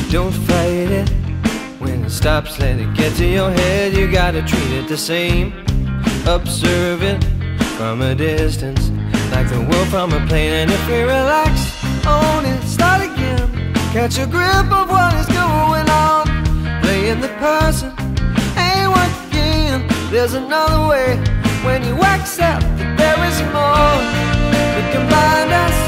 Don't fight it. When it stops, let it get to your head. You gotta treat it the same. Observe it from a distance, like the world from a plane. And if you relax, own it, start again. Catch a grip of what is going on. Playing the person ain't working. There's another way. When you accept that there is more that can bind us